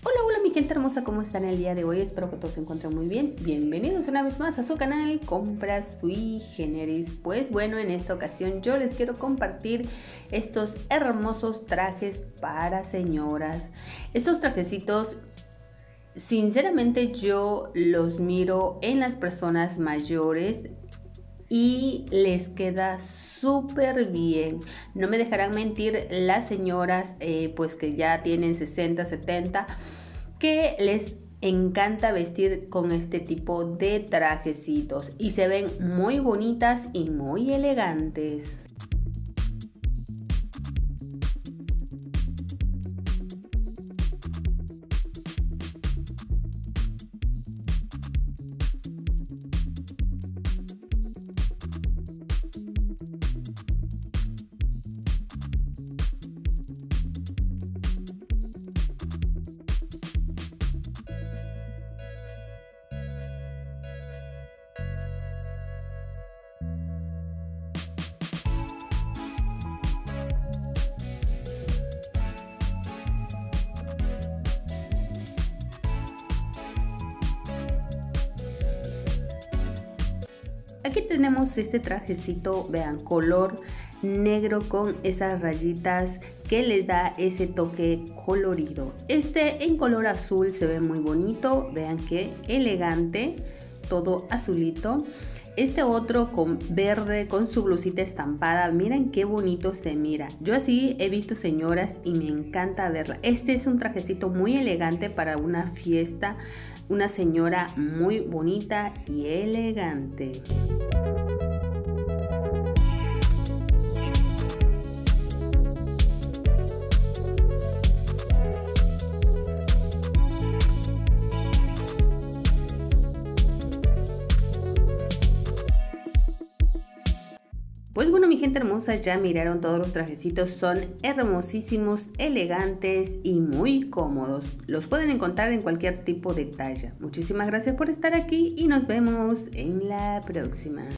Hola mi gente hermosa, ¿cómo están el día de hoy? Espero que todos se encuentren muy bien. Bienvenidos una vez más a su canal Compras Sui Generis. Pues bueno, en esta ocasión yo les quiero compartir estos hermosos trajes para señoras. Estos trajecitos, sinceramente yo los miro en las personas mayores y les queda súper bien. No me dejarán mentir las señoras pues que ya tienen 60, 70, que les encanta vestir con este tipo de trajecitos y se ven muy bonitas y muy elegantes. Aquí tenemos este trajecito, vean, color negro con esas rayitas que les da ese toque colorido. Este en color azul se ve muy bonito, vean qué elegante, todo azulito. Este otro con verde, con su blusita estampada, miren qué bonito se mira. Yo así he visto señoras y me encanta verla. Este es un trajecito muy elegante para una fiesta, una señora muy bonita y elegante. Pues bueno mi gente hermosa, ya miraron todos los trajecitos, son hermosísimos, elegantes y muy cómodos. Los pueden encontrar en cualquier tipo de talla. Muchísimas gracias por estar aquí y nos vemos en la próxima.